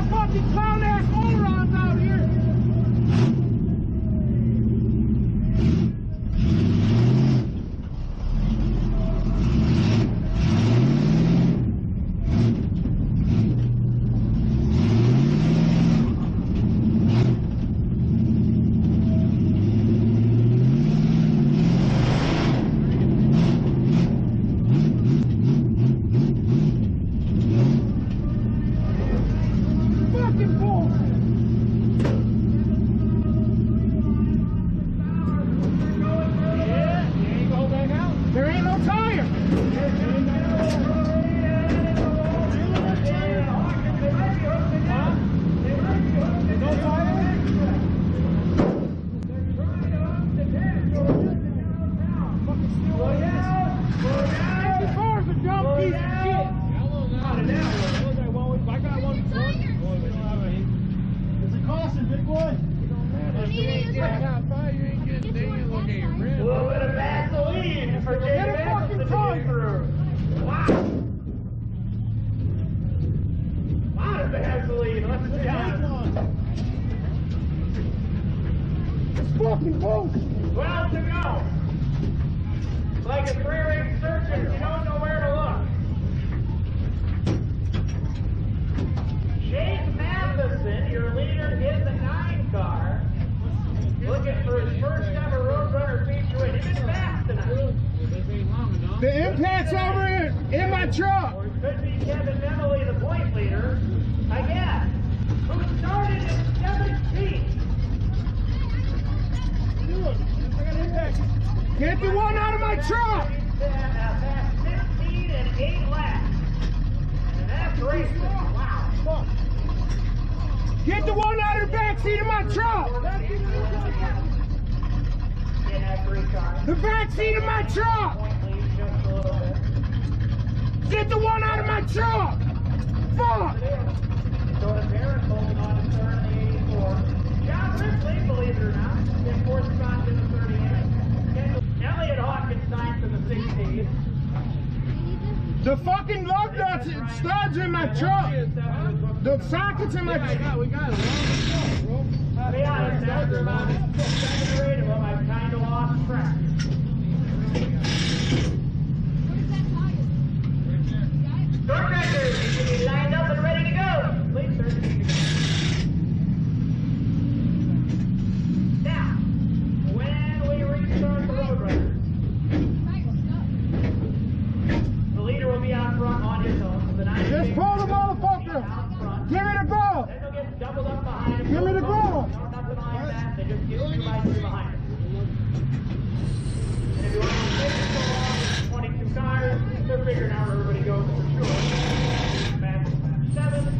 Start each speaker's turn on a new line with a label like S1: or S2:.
S1: fucking clown ass morons out here. Fucking boat!
S2: 12 to go. Like a three-ring search if you don't know where to look. Shane Matheson, your leader in the 9 car, looking for his first ever Roadrunner feature win. He's been fast tonight.
S1: The impact's over in my truck.
S2: Or it could be Kevin Memley, the point leader, again, who started in 17th.
S1: Get the one out of my truck!
S2: Past 15 and 8 laps. And that's racing. Wow.
S1: Get the one out of the back seat of my truck! The back seat of my truck! Get the one out of my truck! Fuck!
S2: So the Barrett holding on to third in the 84. John Ripley, believe it or not, in fourth spot in the 38. Elliot Hawkins ninth in the 16.
S1: The fucking lug nuts and studs in my truck! The sockets in my truck!
S2: We got it. I'll be honest, after about 7 or 8 of them, I've kind of lost track. Short record, you should be lined up and ready to go. Please, sir. Now, when we restart the Roadrunner, the leader will be out front on his own. The
S1: Just pull the motherfucker! Give me the ball!
S2: Then they'll get doubled up behind him.
S1: Give me the ball!
S2: No, nothing behind that. They just get 2 by 2 behind him. And if you want to take it so long, 22 cars, they're figuring out where everybody goes for sure. Fast 7.